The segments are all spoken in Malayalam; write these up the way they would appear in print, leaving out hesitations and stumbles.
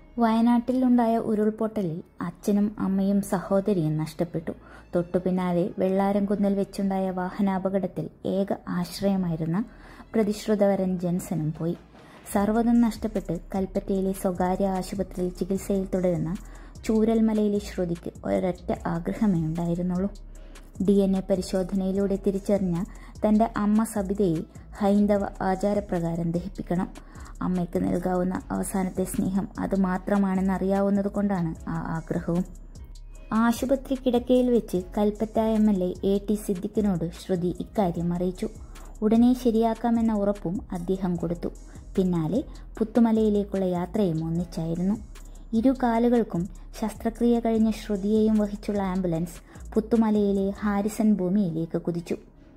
വയനാട്ടിലുണ്ടായ ഉരുൾപൊട്ടലിൽ അച്ഛനും അമ്മയും സഹോദരിയും നഷ്ടപ്പെട്ടു. തൊട്ടുപിന്നാലെ വെള്ളാരംകുന്നിൽ വെച്ചുണ്ടായ വാഹനാപകടത്തിൽ ഏക ആശ്രയമായിരുന്ന പ്രതിശ്രുതവരൻ ജെൻസനും പോയി. സർവ്വതും നഷ്ടപ്പെട്ട് കൽപ്പറ്റയിലെ സ്വകാര്യ ആശുപത്രിയിൽ ചികിത്സയിൽ തുടരുന്ന ചൂരൽമലയിലെ ശ്രുതിക്ക് ഒരൊറ്റ ആഗ്രഹമേ ഉണ്ടായിരുന്നുള്ളൂ. DNA പരിശോധനയിലൂടെ തിരിച്ചറിഞ്ഞ തൻ്റെ അമ്മ സബിതയെ ഹൈന്ദവ ആചാരപ്രകാരം ദഹിപ്പിക്കണം. അമ്മയ്ക്ക് നൽകാവുന്ന അവസാനത്തെ സ്നേഹം അത് മാത്രമാണെന്നറിയാവുന്നത് കൊണ്ടാണ് ആ ആഗ്രഹവും. ആശുപത്രി കിടക്കയിൽ വെച്ച് കൽപ്പറ്റ MLA AT സിദ്ദിഖിനോട് ശ്രുതി ഇക്കാര്യം അറിയിച്ചു. ഉടനെ ശരിയാക്കാമെന്ന ഉറപ്പും അദ്ദേഹം കൊടുത്തു. പിന്നാലെ പുത്തുമലയിലേക്കുള്ള യാത്രയും ഒന്നിച്ചായിരുന്നു. ഇരു കാലുകൾക്കും ശസ്ത്രക്രിയ കഴിഞ്ഞ ശ്രുതിയെയും വഹിച്ചുള്ള ആംബുലൻസ് പുത്തുമലയിലെ ഹാരിസൺ ഭൂമിയിലേക്ക് കുതിച്ചു.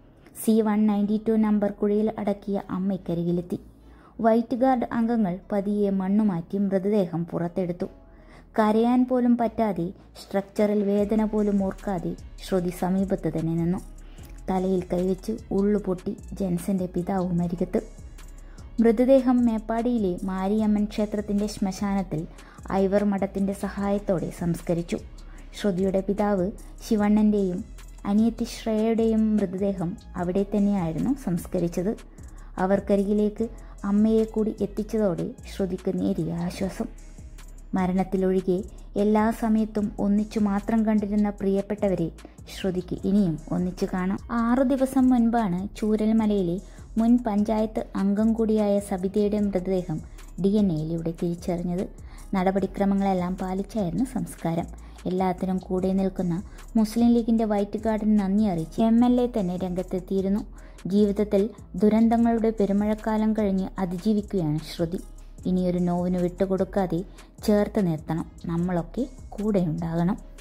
C-192 നമ്പർ കുഴിയിൽ അടക്കിയ അമ്മയ്ക്കരികിലെത്തി. വൈറ്റ് ഗാർഡ് അംഗങ്ങൾ പതിയെ മണ്ണുമാറ്റി മൃതദേഹം പുറത്തെടുത്തു. കരയാൻ പോലും പറ്റാതെ, സ്ട്രക്ചറിൽ വേദന പോലും ഓർക്കാതെ ശ്രുതി സമീപത്ത് തന്നെ നിന്നു. തലയിൽ കൈവച്ച് ഉള്ളുപൊട്ടി ജെൻസന്റെ പിതാവും അരികത്ത്. മൃതദേഹം മേപ്പാടിയിലെ മാരിയമ്മൻ ക്ഷേത്രത്തിന്റെ ശ്മശാനത്തിൽ ഐവർ മഠത്തിന്റെ സഹായത്തോടെ സംസ്കരിച്ചു. ശ്രുതിയുടെ പിതാവ് ശിവണ്ണന്റെയും അനിയത്തി ശ്രേയയുടെയും മൃതദേഹം അവിടെ തന്നെയായിരുന്നു സംസ്കരിച്ചത്. അവർക്കരികിലേക്ക് അമ്മയെ കൂടി എത്തിച്ചതോടെ ശ്രുതിക്ക് നേരിയ ആശ്വാസം. മരണത്തിലൊഴികെ എല്ലാ സമയത്തും ഒന്നിച്ചു മാത്രം കണ്ടിരുന്ന പ്രിയപ്പെട്ടവരെ ശ്രുതിക്ക് ഇനിയും ഒന്നിച്ചു കാണാം. 6 ദിവസം മുൻപാണ് ചൂരൽമലയിലെ മുൻ പഞ്ചായത്ത് അംഗം കൂടിയായ സബിതയുടെ മൃതദേഹം DNAയിലൂടെ തിരിച്ചറിഞ്ഞത്. നടപടിക്രമങ്ങളെല്ലാം പാലിച്ചായിരുന്നു സംസ്കാരം. എല്ലാത്തിനും കൂടെ നിൽക്കുന്ന മുസ്ലിം ലീഗിന്റെ വൈറ്റ് ഗാർഡിന് നന്ദി അറിയിച്ച് MLA തന്നെ രംഗത്തെത്തിയിരുന്നു. ജീവിതത്തിൽ ദുരന്തങ്ങളുടെ പെരുമഴക്കാലം കഴിഞ്ഞ് അതിജീവിക്കുകയാണ് ശ്രുതി. ഇനിയൊരു നോവിന് വിട്ടുകൊടുക്കാതെ ചേർത്ത് നിർത്തണം. നമ്മളൊക്കെ കൂടെയുണ്ടാകണം.